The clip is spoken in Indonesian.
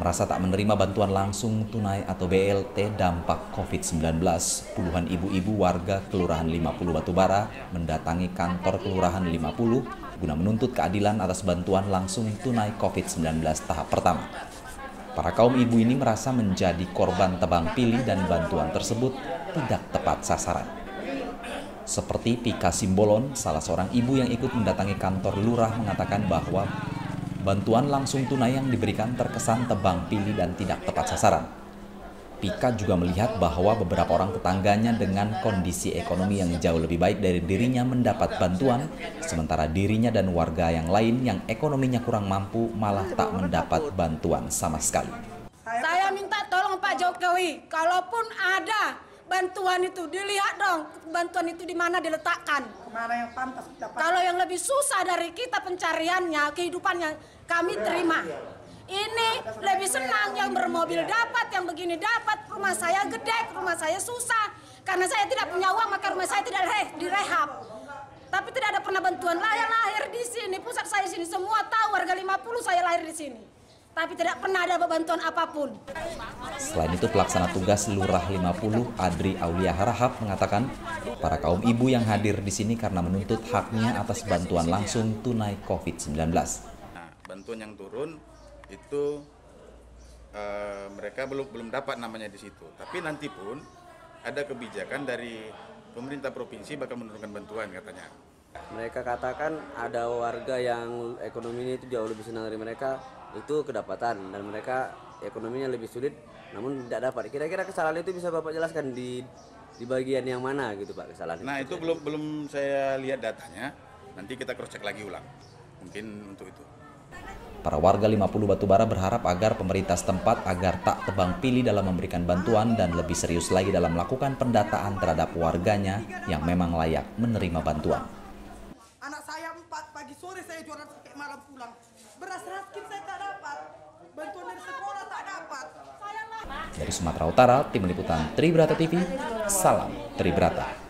merasa tak menerima bantuan langsung tunai atau BLT dampak COVID-19. Puluhan ibu-ibu warga Kelurahan 50 Batubara mendatangi kantor Kelurahan 50 guna menuntut keadilan atas bantuan langsung tunai COVID-19 tahap pertama. Para kaum ibu ini merasa menjadi korban tebang pilih dan bantuan tersebut tidak tepat sasaran. Seperti Pika Simbolon, salah seorang ibu yang ikut mendatangi kantor lurah mengatakan bahwa bantuan langsung tunai yang diberikan terkesan tebang pilih dan tidak tepat sasaran. Pika juga melihat bahwa beberapa orang tetangganya dengan kondisi ekonomi yang jauh lebih baik dari dirinya mendapat bantuan, sementara dirinya dan warga yang lain yang ekonominya kurang mampu malah tak mendapat bantuan sama sekali. Saya minta tolong Pak Jokowi, kalaupun ada bantuan itu dilihat dong, bantuan itu di mana diletakkan. Mana yang pantas dapat. Kalau yang lebih susah dari kita pencariannya, kehidupannya kami terima. Ini lebih senang yang bermobil dapat, yang begini dapat. Rumah saya gede, rumah saya susah. Karena saya tidak punya uang, maka rumah saya tidak direhab. Tapi tidak ada pernah bantuan. Saya lahir di sini, pusat saya sini. Semua tahu warga 50 saya lahir di sini. Tapi tidak pernah ada bantuan apapun. Selain itu, pelaksana tugas Lurah 50, Adri Aulia Harahap, mengatakan para kaum ibu yang hadir di sini karena menuntut haknya atas bantuan langsung tunai COVID-19. Nah, bantuan yang turun itu mereka belum dapat namanya di situ. Tapi nanti pun ada kebijakan dari pemerintah provinsi bakal menurunkan bantuan katanya. Mereka katakan ada warga yang ekonominya itu jauh lebih senang dari mereka, itu kedapatan, dan mereka ekonominya lebih sulit namun tidak dapat. Kira-kira kesalahan itu bisa Bapak jelaskan di bagian yang mana gitu Pak kesalahan? Nah itu belum saya lihat datanya, nanti kita cross check lagi ulang, mungkin untuk itu. Para warga 50 Batubara berharap agar pemerintah setempat agar tak tebang pilih dalam memberikan bantuan dan lebih serius lagi dalam melakukan pendataan terhadap warganya yang memang layak menerima bantuan. Anak saya 4 pagi sore saya jualan sampai malam pulang. Beras raskin saya tak dapat. Bantuan dari sekolah tak dapat. Dari Sumatera Utara, Tim Liputan Tribrata TV, salam Tribrata.